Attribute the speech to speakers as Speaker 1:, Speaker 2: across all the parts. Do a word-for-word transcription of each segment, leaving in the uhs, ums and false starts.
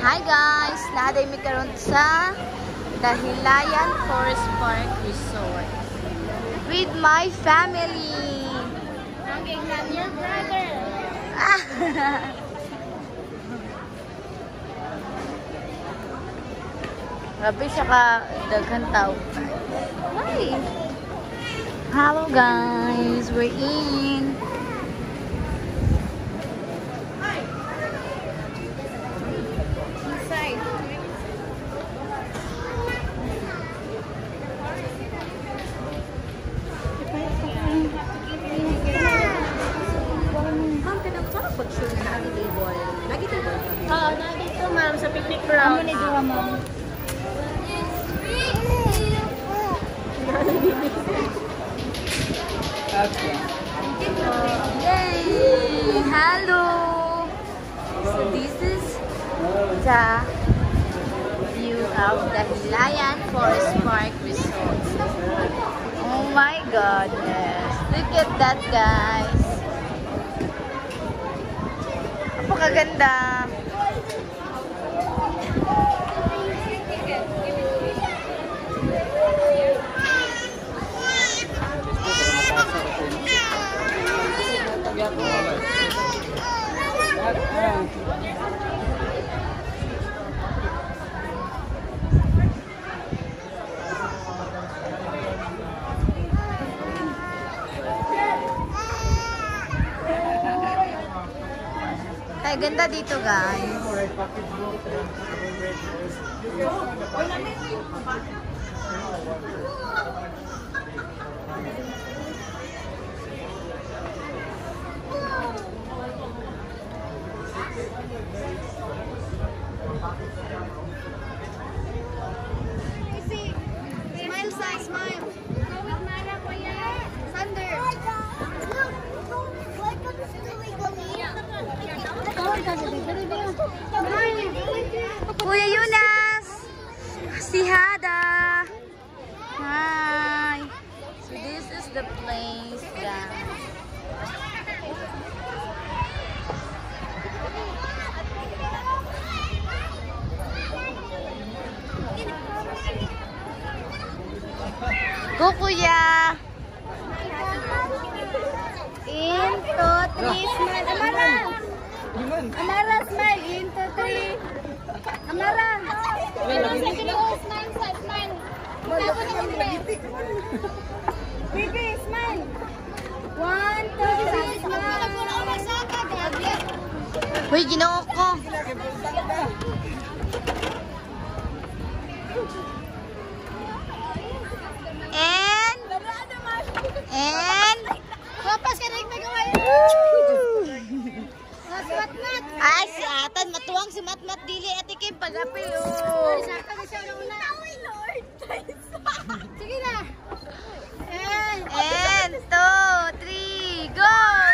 Speaker 1: Hi guys! Naaday mi karon sa Dahilayan Forest Park Resort with my family.
Speaker 2: Okay, not your brother.
Speaker 1: Grabe siya ka daghan tao. Hi! Hello guys! We're in.
Speaker 2: Inside.
Speaker 1: Ma'am, kanang pag-sure na lagi table. Lagi table.
Speaker 2: Oo, nandito ma'am sa picnic ground.
Speaker 1: Amo ni duha ma'am. Yay! Hello! So this is the view of Dahilayan Forest Park Resort. Oh my goodness! Look at that, guys! Napakaganda! Ay, ganda dito, guys.
Speaker 2: Smile, Sai, smile. Thunder.
Speaker 1: Kuya Yunas! Si Hada! Hi! So this is the place, guys. Go, Kuya!
Speaker 2: In, two, three, smile. Amara! Amara, smile. In, two, three. Amara! Smile, smile, smile. Baby, smile. One, two, three, smile.
Speaker 1: Uy, ginoo ko! And... And...
Speaker 2: Kapas ka rin nagawa. Mat-mat.
Speaker 1: Ay, si Atan, matuwang si Mat-Mat dili at ikim pag-apil, oh.
Speaker 2: Saka na siya una. Lord. Sige na. And...
Speaker 1: And, two, three, go!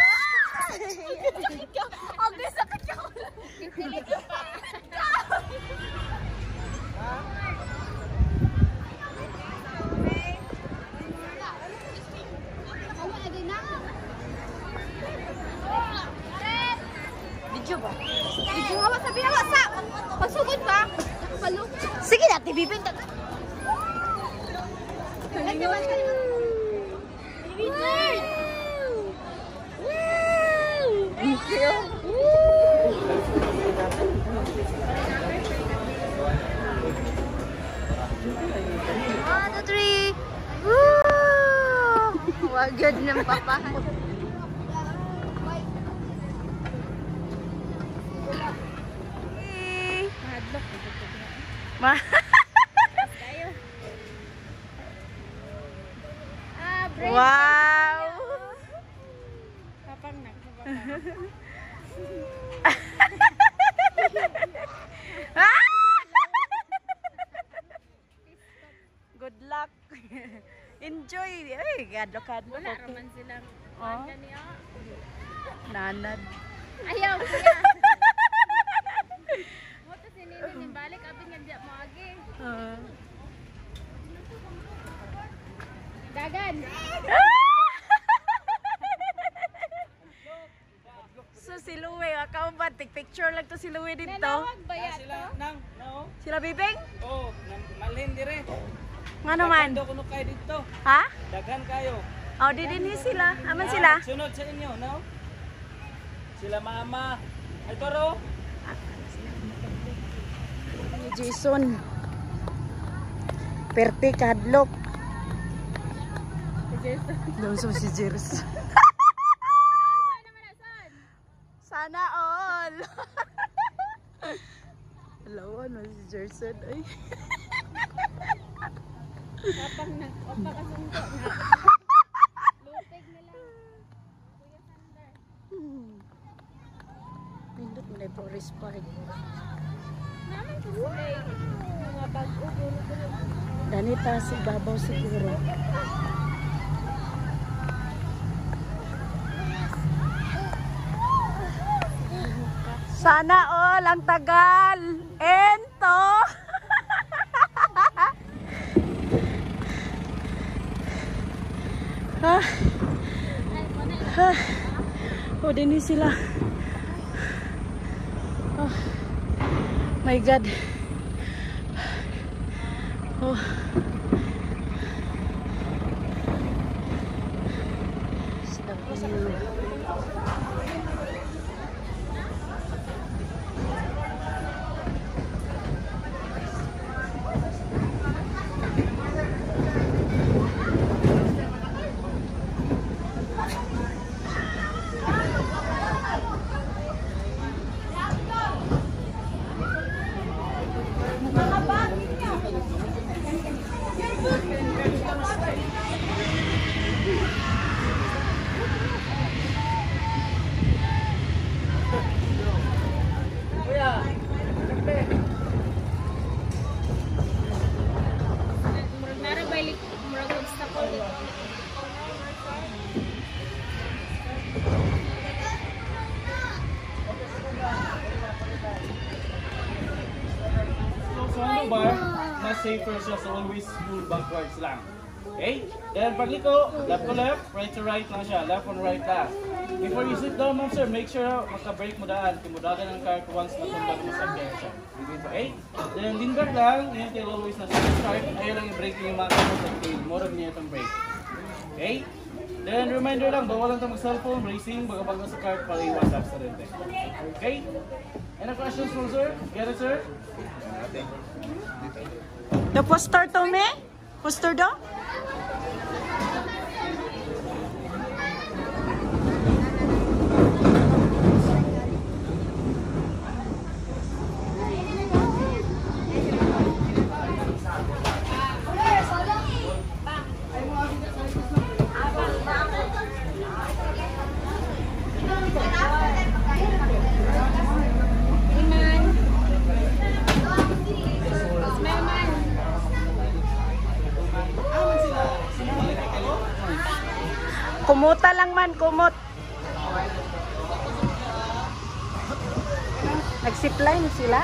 Speaker 2: Agnes, sakit ka ko lang.
Speaker 1: Video ba?
Speaker 2: Video awas sabi awas sa. Pasugod ba? Palo.
Speaker 1: Sige na, tibibin ta.
Speaker 2: Nagdiwan ka naman.
Speaker 1: Thank you. One, two, three. Woo! Wagad ng papahan. Ma.
Speaker 2: Ah, brave.
Speaker 1: Wow.
Speaker 2: Kapang nak.
Speaker 1: Good luck. Enjoy. Ay, kadlo-kadlo.
Speaker 2: Wala raman silang.
Speaker 1: Oh.
Speaker 2: Kaniya.
Speaker 1: Nanad.
Speaker 2: Ayaw kuya. Mo to sinino ni balik abin nga diya mo agi.
Speaker 1: Uh.
Speaker 2: Dagan.
Speaker 1: So si Louie, akaw ba? Take picture lang to
Speaker 3: to si Louie dito.
Speaker 2: Nanawag ba
Speaker 4: Ah,
Speaker 2: yan?
Speaker 4: sila nang no.
Speaker 3: Sila Bibing?
Speaker 4: Oh, nang malhin dire.
Speaker 3: Nga naman.
Speaker 4: Daghan daw kuno kayo dito.
Speaker 3: Ha?
Speaker 4: Daghan kayo.
Speaker 3: Oh, di din sila. Aman
Speaker 4: Ah,
Speaker 3: sila.
Speaker 4: Sunod sa inyo, no? Sila mama. Ay toro.
Speaker 3: Ni Jason. Perti kadlok. Doon sa si Jers. Sana all. Lawan mo si Jerson ay.
Speaker 2: Kapag na, kapag kasungko na. Lutig na lang. Kuya Sander.
Speaker 3: Hmm. Pindot mo na yung Forest Park.
Speaker 2: Naman ko sila mga bag-ugo.
Speaker 3: Danita si babaw siguro. Sana all ang tagal. Ento. Ha? Ha? O din sila. Oh. My God. Oh. Stop you.
Speaker 2: Nara balik murag obstacle dito.
Speaker 4: So ano ba? Mas safer siya, so always move backwards lang. Okay? Then pagliko, left to left, right to right lang siya. Left on right last. Before you sit down, ma'am sir, make sure maka-brake mo daan. Kimudagan ang car once na tumbag mo sa kaya siya. Okay? Then linger lang, yan tayo always na start. Ayaw lang i-brake yung mga mo sa tail. Morag niya itong brake. Okay? Then reminder lang, bawal lang ito mag-cellphone, racing, baga-baga sa car para iwas accident. Okay? Any questions from sir? Get it sir?
Speaker 3: The poster to me? Poster do? Kumuta lang man, kumot. Nag-zipline sila?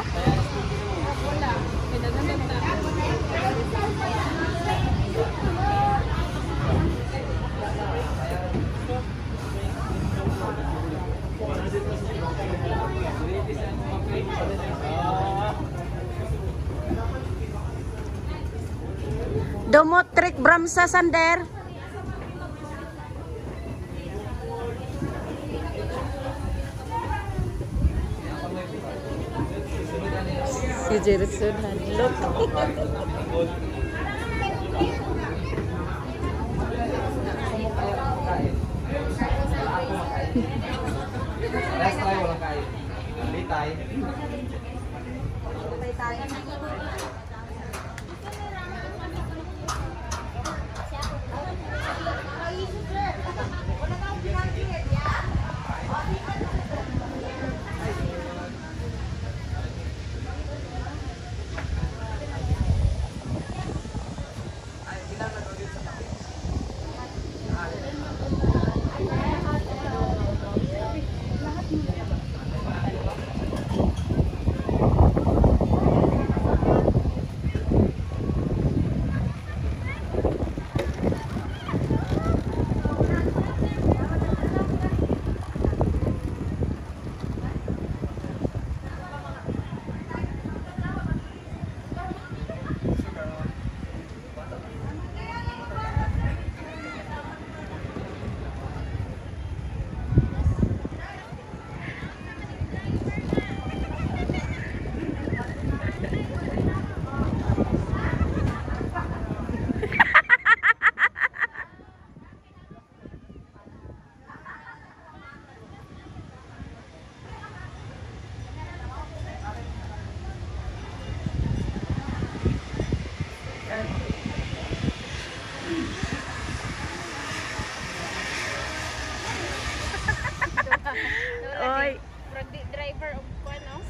Speaker 3: Domotrik Bramsa Sander. Si Jerson hadlok.
Speaker 4: Last try, walang kain. Litay.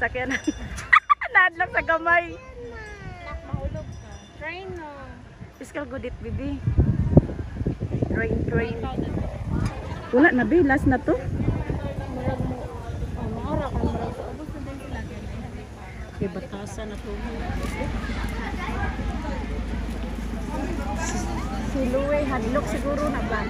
Speaker 3: sakyan. Naadlak sa gamay.
Speaker 2: Nak, mahulog ka. Train no.
Speaker 3: Iskal gudit, bibi. Train, train. Wala na, be. Last na to.
Speaker 2: Murag mo. Oh, maara ka murag sa ubos na din sila.
Speaker 3: Okay, batasan na to. Si Louie, hadlok siguro na ba?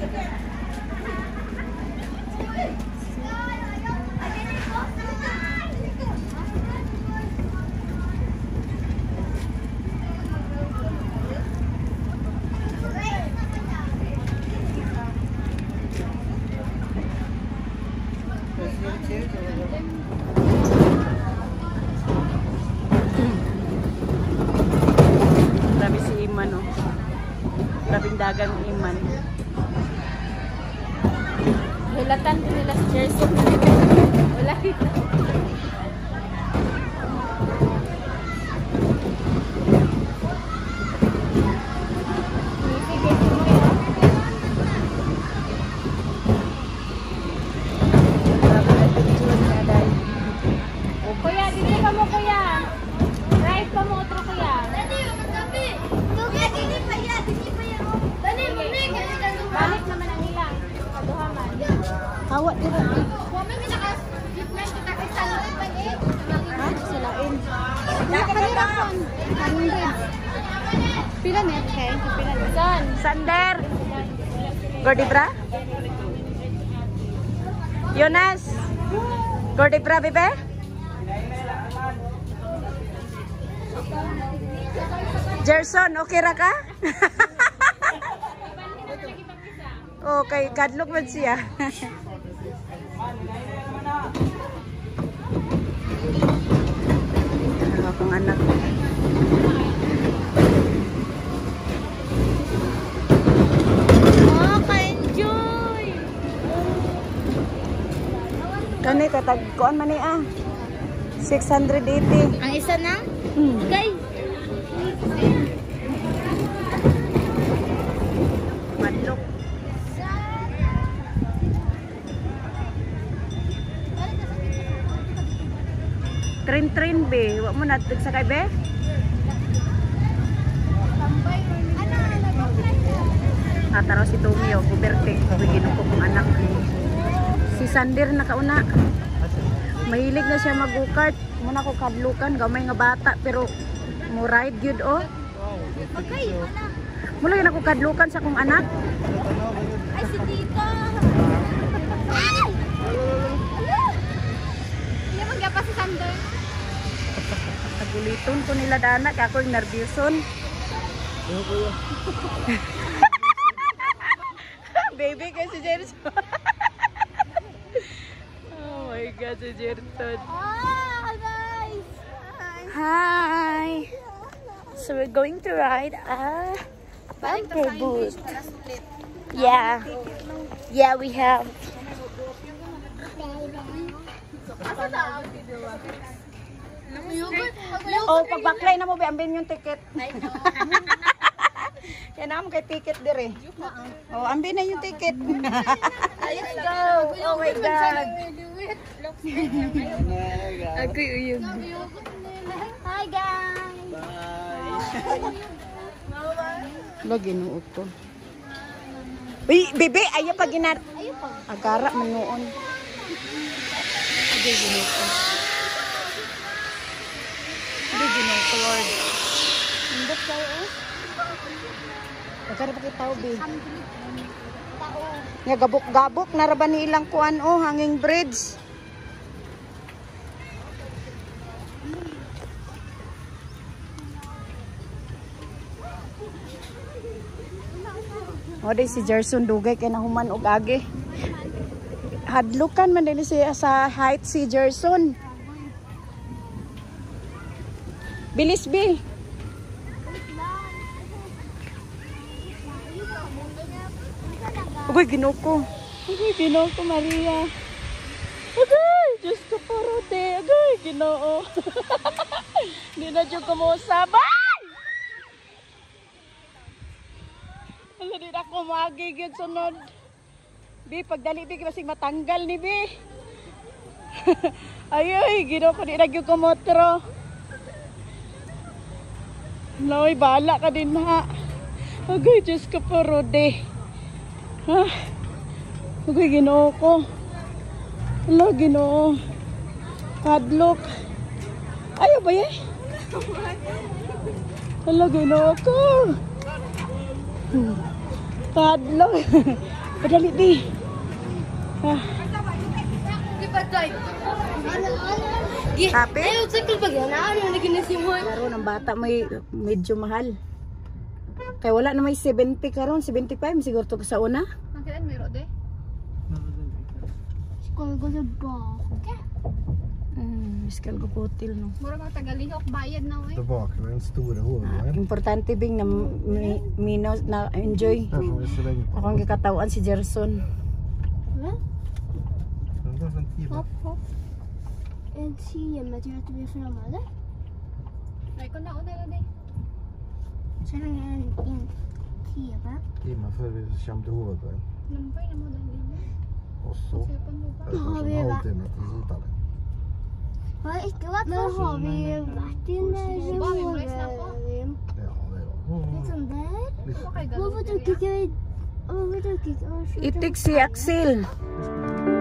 Speaker 3: Grabe si Iman, oh. Grabing dagang Iman.
Speaker 2: Hilatan ko nila si Jersey. Wala kita. Kuya, dito ka mo kuya. Right pa mo otro kuya. Balik naman ang ilang. Kaduhaman.
Speaker 3: Hawak dito.
Speaker 2: Ha? Salain. Nakapahirapan. Pila net kay? Pila net. Son.
Speaker 3: Sander! Gordibra? Jonas! Gordibra, bebe? Gerson, okay ra ka? Okay, kadlok man siya. Ano akong anak?
Speaker 2: Oh, ka-enjoy!
Speaker 3: Kani, katagkuan man ni ah. six hundred eighty.
Speaker 2: Ang isa na?
Speaker 3: Hmm.
Speaker 2: Kay?
Speaker 3: Madlok. Train-train be. Wa mo natag sakay be? Nataraw si Tommy o Guberte. Ginuko kong anak. Si Sander nakauna. Mahilig na siya mag-go-kart. Muna ko kadlukan. Gamay nga bata. Pero mo ride yun o.
Speaker 2: Okay.
Speaker 3: Mula yun ako kadlukan sa kong anak.
Speaker 2: Ay, si Tita! Ay! Hindi mo pa si Sander.
Speaker 3: Naguliton ko nila dana. Kako yung nervyoson. Baby kay si Jerson. Oh my God, si Jerson.
Speaker 2: Ah, nice!
Speaker 3: Hi! So we're going to ride a bumper boat. Yeah. Yeah, we have. Oh, pagbaklay na mo ba ambin yung ticket? Yan naman kay ticket dire. Oh, ambin na yung ticket. Let's go. Oh my God. Ako yung
Speaker 2: Hi, guys!
Speaker 3: lagi no uto. Uy, bebe, ayo pa ginar.
Speaker 2: Ayun pa.
Speaker 3: Agara man noon. Sige, ginuto. Sige, ginuto, Lord. Indot kayo, eh. Agara pa kayo tao, be. Nga, gabok-gabok. Naraban ni ilang kuan, oh, hanging bridge. O, di si Jerson dugay kay nahuman og agi. Hadlukan man din siya sa height si Jerson. Bilis bi. Ugoy ginuko. Ugoy ginuko Maria. Ugoy, Diyos ko paro te. Ugoy ginoo. Di na dyan kumusabay. Wala din ako magigid sunod. Bi, pagdali di kasi matanggal ni Bi. Ay, ay, gino ko di nagyo ko motro. Noy, bala ka din ha. Agay, Diyos ka po, Rode. Ha? Agay, ginoo ko. Hala, ginoo. Padlock. Ayaw ba yan? Hala, ginoo ko. Hmm. Padlock. Padali di. Ha? Happy?
Speaker 1: Ayaw, sakal ba yan? Ano na ginasimuhan?
Speaker 3: Laro ng bata may medyo mahal. Kaya wala na may seventy karon, seventy-five siguro to sa una.
Speaker 2: Nakita mo Rode?
Speaker 1: Kung gusto ba? Okay.
Speaker 3: Mm, miskal ko hotel no.
Speaker 2: Mura mga tagalihok, bayad na eh.
Speaker 5: Tillbaka med den stora hålen.
Speaker 3: Importante bing na mi- minaw na enjoy.
Speaker 5: Här får vi så länge på.
Speaker 3: Ako ang gikatawan si Gerson.
Speaker 1: Va?
Speaker 5: Den går från tio.
Speaker 1: Hopp, hopp. En timme till att vi är framme, eller?
Speaker 2: Ay, kung nauna Rode.
Speaker 1: Sen är det en timme.
Speaker 5: Timmar före vi kommer till Hovberg.
Speaker 2: Nampay na mo dali.
Speaker 5: Och så.
Speaker 2: Cellphone mo pa.
Speaker 5: Det tar som en halvtimme till Hitale.
Speaker 1: Har inte varit Men har vi varit i Rovören?
Speaker 5: Ja, det var.
Speaker 1: Liksom där?
Speaker 5: Lite.
Speaker 2: Okay,
Speaker 1: Varför
Speaker 2: galon.
Speaker 1: druckit jag... Varför druckit jag...
Speaker 3: Itik si Axel.